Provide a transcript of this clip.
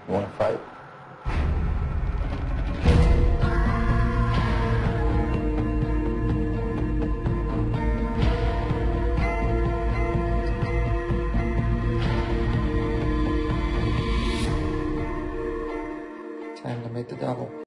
You want to fight? Time to meet the devil.